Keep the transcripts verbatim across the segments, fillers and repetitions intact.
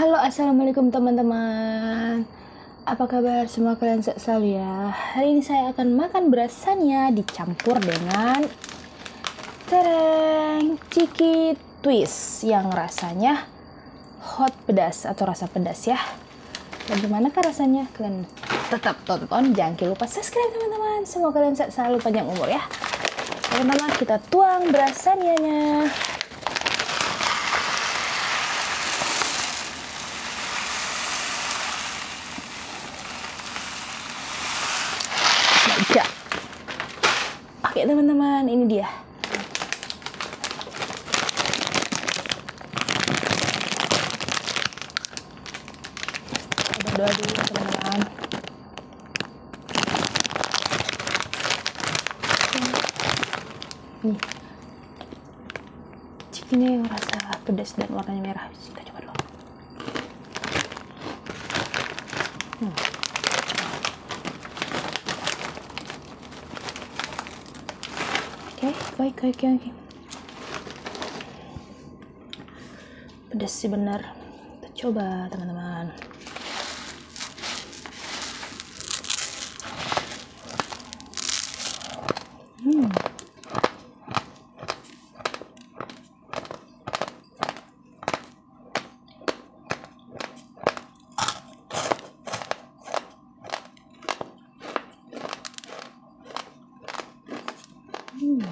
Halo, assalamualaikum teman-teman. Apa kabar semua kalian sehat selalu ya? Hari ini saya akan makan beras sania dicampur dengan tereng Chiki twis yang rasanya hot pedas atau rasa pedas ya. Bagaimana rasanya? Kalian tetap tonton, jangan lupa subscribe teman-teman. Semoga kalian sehat selalu, panjang umur ya. Pertama kita tuang beras sanianya. Ya. Oke teman-teman, ini dia. Berdoa dulu teman-teman. Nih, Chikinya yang rasa pedas dan warnanya merah. Kita coba dulu. Hmm. Oke, baik, baik, baik. Pedas sih benar. Kita coba teman-teman. Hmm. Hmm.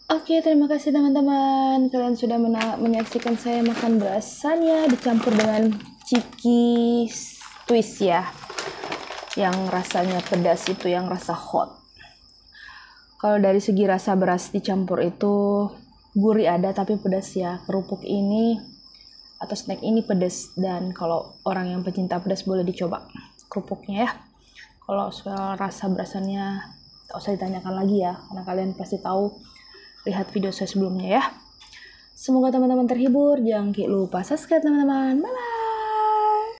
Oke, terima kasih teman-teman. Kalian sudah menyaksikan saya makan beras sania dicampur dengan Chiki twis ya. Yang rasanya pedas itu, yang rasa hot. Kalau dari segi rasa beras dicampur itu gurih ada tapi pedas ya. Kerupuk ini atau snack ini pedas, dan kalau orang yang pecinta pedas boleh dicoba kerupuknya ya. Kalau soal rasa berasannya tak usah ditanyakan lagi ya, karena kalian pasti tahu, lihat video saya sebelumnya ya. Semoga teman-teman terhibur. Jangan lupa subscribe teman-teman. Bye bye.